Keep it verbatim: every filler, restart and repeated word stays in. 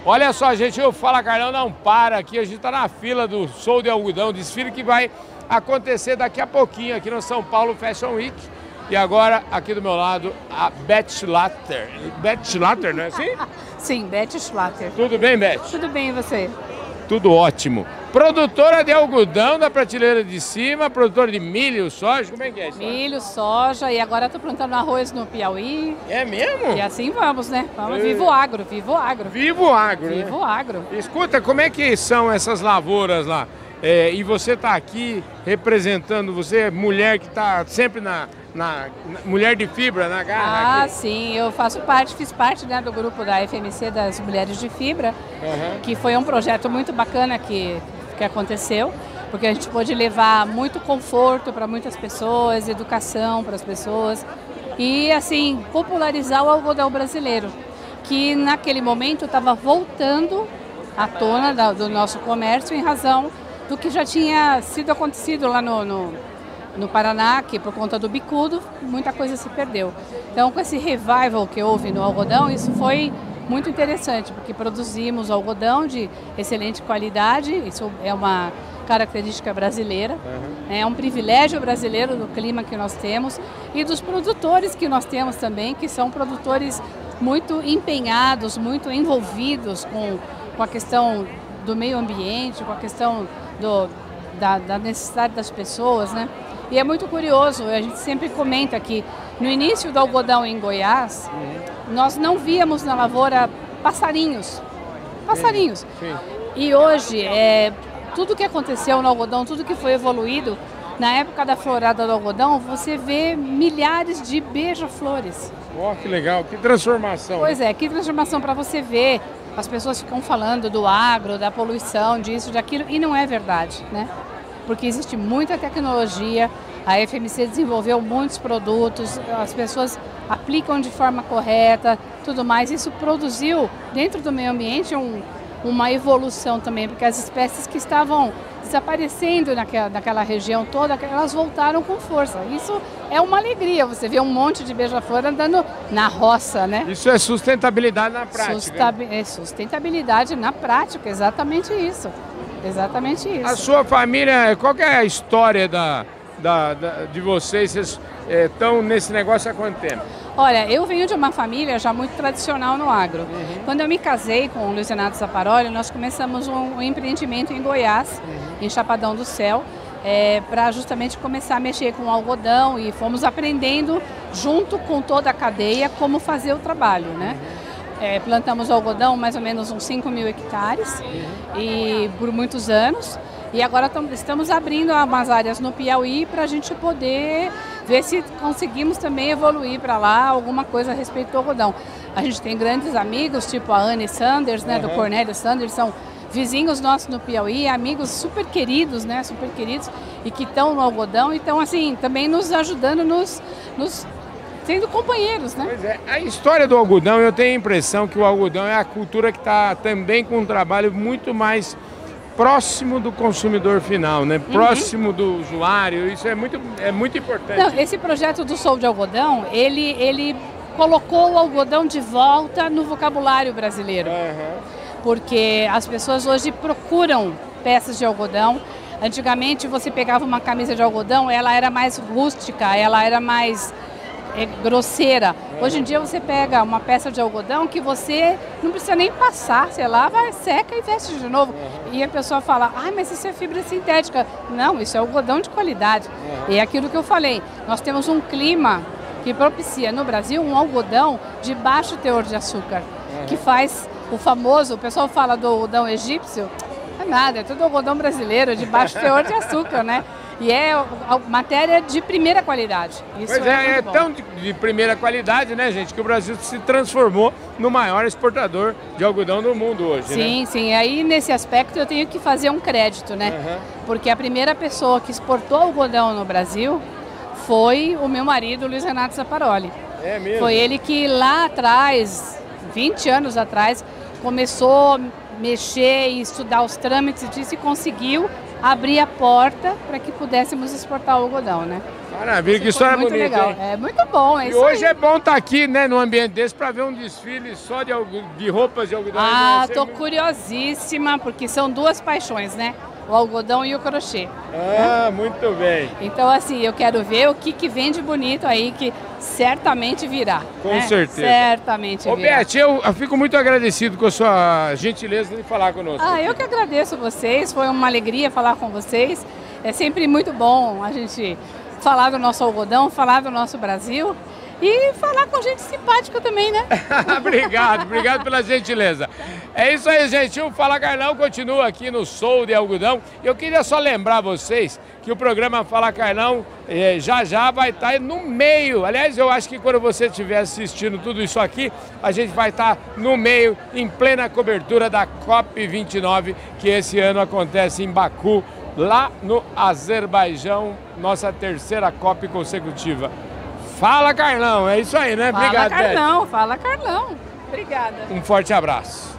Olha só, gente, o Fala Carlão não para aqui, a gente está na fila do Show de Algodão, desfile que vai acontecer daqui a pouquinho aqui no São Paulo Fashion Week. E agora, aqui do meu lado, a Beth Schlatter. Beth Schlatter, não é assim? Sim, Beth Schlatter. Tudo bem, Beth? Tudo bem, e você? Tudo ótimo. Produtora de algodão da prateleira de cima, produtora de milho, soja, como é que é isso? Milho, soja, e agora estou plantando arroz no Piauí. É mesmo? E assim vamos, né? Vamos, É. vivo agro, vivo agro. Vivo agro, né? Vivo agro. Escuta, como é que são essas lavouras lá? É, e você está aqui representando, você é mulher que está sempre na, na, na... Mulher de fibra, na garra Ah, aqui. sim, eu faço parte, fiz parte, né, do grupo da F M C das Mulheres de Fibra, Uhum. que foi um projeto muito bacana que, que aconteceu, porque a gente pôde levar muito conforto para muitas pessoas, educação para as pessoas e, assim, popularizar o algodão brasileiro, que naquele momento estava voltando à tona da, do nosso comércio em razão do que já tinha sido acontecido lá no, no, no Paraná, que por conta do bicudo, muita coisa se perdeu. Então, com esse revival que houve no algodão, isso foi muito interessante, porque produzimos algodão de excelente qualidade, isso é uma característica brasileira, uhum. É um privilégio brasileiro do clima que nós temos e dos produtores que nós temos também, que são produtores muito empenhados, muito envolvidos com, com a questão do meio ambiente, com a questão do, da, da necessidade das pessoas, né? E é muito curioso, a gente sempre comenta que no início do algodão em Goiás, uhum. nós não víamos na lavoura passarinhos, passarinhos. Sim. Sim. E hoje, é, tudo que aconteceu no algodão, tudo que foi evoluído, na época da florada do algodão, você vê milhares de beija-flores. Oh, que legal, que transformação. Pois é, que transformação para você ver. As pessoas ficam falando do agro, da poluição, disso, daquilo, e não é verdade, né? Porque existe muita tecnologia, a F M C desenvolveu muitos produtos, as pessoas aplicam de forma correta, tudo mais. Isso produziu, dentro do meio ambiente, um, uma evolução também, porque as espécies que estavam desaparecendo naquela, naquela região toda, elas voltaram com força. Isso é uma alegria, você vê um monte de beija-flor andando na roça, né? Isso é sustentabilidade na prática. Sustab... É sustentabilidade na prática, exatamente isso. Exatamente isso. A sua família, qual que é a história da, da, da, de vocês? Vocês estão é, nesse negócio há quanto tempo? Olha, eu venho de uma família já muito tradicional no agro. Uhum. Quando eu me casei com o Luiz Renato Zaparoli, nós começamos um, um empreendimento em Goiás, uhum. em Chapadão do Céu, é, para justamente começar a mexer com o algodão e fomos aprendendo junto com toda a cadeia como fazer o trabalho, né? Uhum. É, plantamos algodão mais ou menos uns cinco mil hectares uhum. e por muitos anos. E agora tam, estamos abrindo umas áreas no Piauí para a gente poder ver se conseguimos também evoluir para lá alguma coisa a respeito do algodão. A gente tem grandes amigos, tipo a Anne Sanders, né, uhum. do Cornélio Sanders, são vizinhos nossos no Piauí, amigos super queridos, né, super queridos, e que estão no algodão e estão assim, também nos ajudando, nos, nos sendo companheiros, né? Pois é, a história do algodão, eu tenho a impressão que o algodão é a cultura que está também com um trabalho muito mais próximo do consumidor final, né? Uhum. Próximo do usuário, isso é muito, é muito importante. Não, esse projeto do Show de Algodão, ele, ele colocou o algodão de volta no vocabulário brasileiro. Uhum. Porque as pessoas hoje procuram peças de algodão. Antigamente você pegava uma camisa de algodão, ela era mais rústica, ela era mais é, grosseira. Uhum. Hoje em dia você pega uma peça de algodão que você não precisa nem passar, sei lá, vai, seca e veste de novo. Uhum. E a pessoa fala, ah, mas isso é fibra sintética. Não, isso é algodão de qualidade. Uhum. E é aquilo que eu falei, nós temos um clima que propicia no Brasil um algodão de baixo teor de açúcar, uhum. que faz o famoso, o pessoal fala do algodão egípcio, não é nada, é tudo algodão brasileiro de baixo teor de açúcar, né? E é matéria de primeira qualidade. Isso pois é, é, é tão de, de primeira qualidade, né, gente, que o Brasil se transformou no maior exportador de algodão do mundo hoje, sim, né? Sim, aí nesse aspecto eu tenho que fazer um crédito, né? Uhum. Porque a primeira pessoa que exportou algodão no Brasil foi o meu marido, Luiz Renato Zaparoli. É mesmo? Foi ele que lá atrás, vinte anos atrás, começou a mexer e estudar os trâmites disso e conseguiu abrir a porta para que pudéssemos exportar o algodão, né? Maravilha, que história muito bonita, legal. hein? É muito bom, é E isso hoje aí. é bom estar aqui, né, num ambiente desse, para ver um desfile só de, de roupas de algodão. Ah, Né? tô Muito... curiosíssima, porque são duas paixões, né? O algodão e o crochê. Ah, né? Muito bem. Então, assim, eu quero ver o que, que vem de bonito aí, que certamente virá. Com né? certeza. Certamente Ô, virá. Beth, eu, eu fico muito agradecido com a sua gentileza de falar conosco. Ah, eu que agradeço vocês, foi uma alegria falar com vocês. É sempre muito bom a gente falar do nosso algodão, falar do nosso Brasil e falar com gente simpática também, né? Obrigado, obrigado pela gentileza. É isso aí, gente. O Fala Carlão continua aqui no Show de Algodão. Eu queria só lembrar vocês que o programa Fala Carlão eh, já já vai estar no meio. Aliás, eu acho que quando você estiver assistindo tudo isso aqui, a gente vai estar no meio, em plena cobertura da COP vinte e nove, que esse ano acontece em Baku, lá no Azerbaijão, nossa terceira COP consecutiva. Fala Carlão, é isso aí, né? Fala Obrigado, Carlão, Beth. fala Carlão. Obrigada. Um forte abraço.